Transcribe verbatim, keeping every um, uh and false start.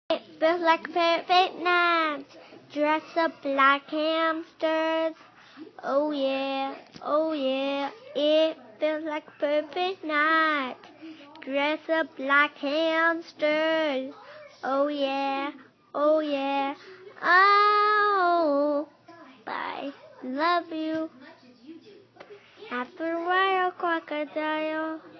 It feels like a perfect night, dress up like hamsters. Oh yeah, oh yeah, it feels like a perfect night, dress up like hamsters. Oh yeah, oh yeah, oh, I love you. After a while, crocodile.